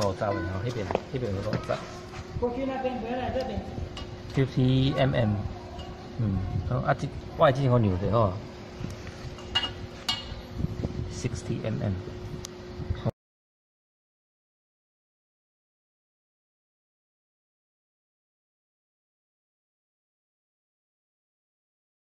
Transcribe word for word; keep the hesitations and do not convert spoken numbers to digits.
五十的吼，那边那边有五十。 过去那边回来这边。 fifty mm， 嗯，好啊，这我这好牛的吼，sixty mm。